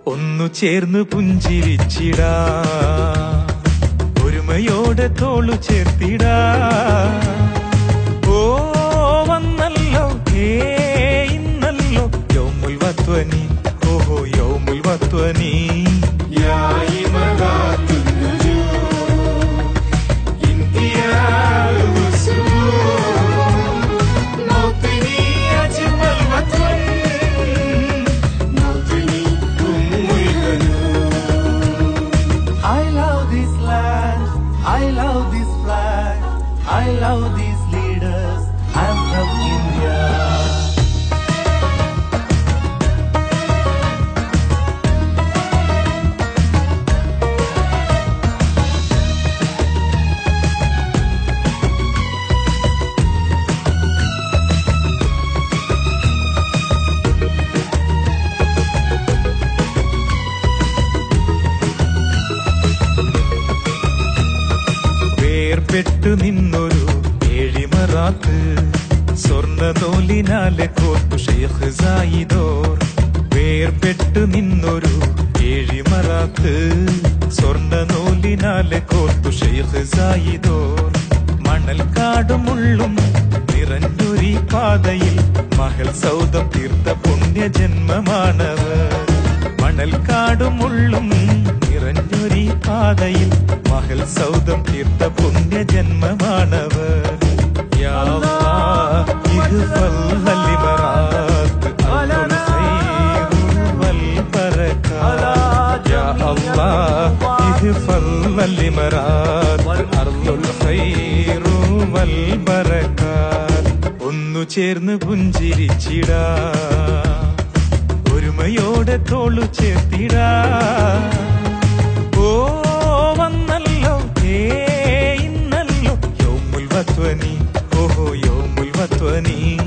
ഒന്നു ചേർന്ന് പുഞ്ചിരിച്ചിടാ, ഒരുമയോടെ തോളു ചേർത്തിടാ. ഓ വന്നല്ലോ ഇന്നല്ലോ യൗമുൽ വത്വനി, ഓഹോ യൗമുൽ വത്വനി. I love this flag, I love these leaders, I'm from India. വേർപെട്ടു നിന്നൊരു ഏഴിമറാത്ത്, സ്വർണ്ണതോലിനാലെ കോർത്തു ഷെയ്ഖ് സായിദോർ. വേർപെട്ടു നിന്നൊരു ഏഴിമറാത്ത്, സ്വർണ്ണനൂലിനാലെ കോർത്തു ഷെയ്ഖ് സായിദോർ. മണൽക്കാടും മുള്ളും നിറഞ്ഞൊരി പാതയിൽ മഹൽ സൗദം തീർത്ത പുണ്യജന്മമാണവർ. മണൽക്കാടും മുള്ളും നിറഞ്ഞൊരി പാതയിൽ മഹൽ സൗദം തീർത്ത പുണ്യജന്മമാണവർ. യാ അല്ലാഹ് ഇഗ്ഫർ ലിമറാത്ത് അൽ ഖൈറു വൽ ബറകാത്ത്. യാ അല്ലാഹ് ഇഗ്ഫർ ലിമറാത്ത് അൽ ഖൈറു വൽ ബറകാത്ത്. ഒന്നു ചേർന്ന് പുഞ്ചിരിച്ചിടാ, ഒരുമയോടെ തോളു ചേർത്തിടാ. ഓ വന്നല്ലോ ഇന്നല്ലോ യൗമുൽ വത്വനി, ഓഹോ യൗമുൽ വത്വനി.